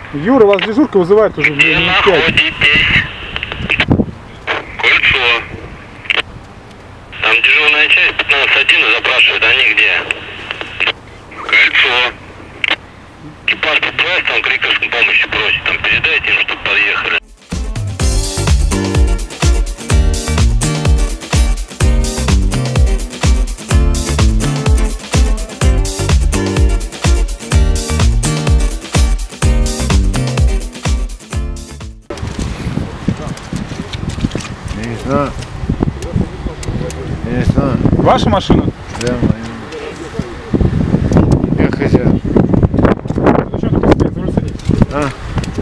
Юра, вас дежурка вызывает уже Где минут 5. находитесь? Кольцо. Там дежурная часть 15-1 запрашивает, они где? Кольцо. Экипаж подбрать, там криковской помощи просит, там передайте им, чтобы подъехали. Я не знаю. Ваша машина? Да, моя. Я хозяин. Зачем ты постоянно за руль садитесь? А?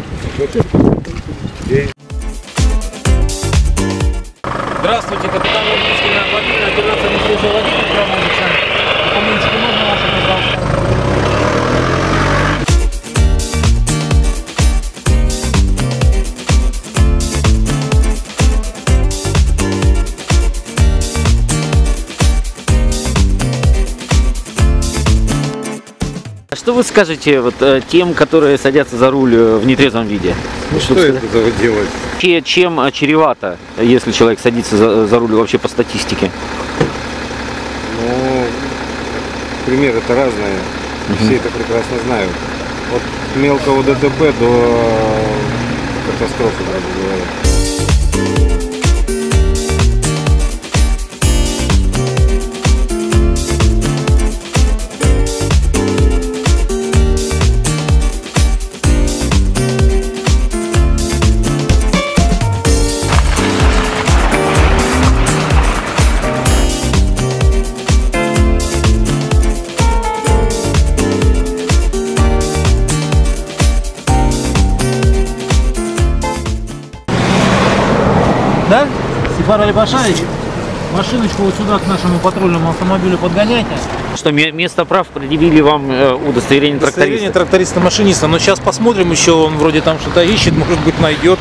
Здравствуйте, капитан Лубинский на мобильной операция «Нетрезвый водитель» проводится. Документики можно ваши, пожалуйста? Что вы скажете вот, тем, которые садятся за руль в нетрезвом виде? Ну что это делать? Чем чревато, если человек садится за руль вообще по статистике? Ну, примеры-то разные. Все это прекрасно знают. От мелкого ДТП до катастрофы, грубо говоря. Да? Сифар Алибашаевич, машиночку вот сюда к нашему патрульному автомобилю подгоняйте. Что место прав предъявили вам удостоверение тракториста? Удостоверение тракториста-машиниста, но сейчас посмотрим еще, он вроде там что-то ищет, может быть найдет.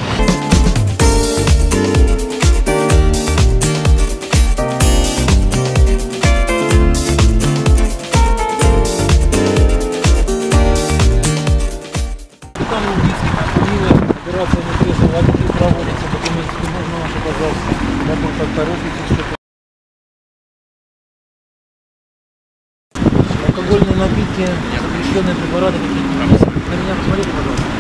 Капитан Лубинский, операция «Нетрезвый водитель» проводится, документики можно ваши, пожалуйста, потом как торопитесь, что-то. Алкогольные напитки, запрещенные препараты какие-то есть. На меня посмотрите, пожалуйста.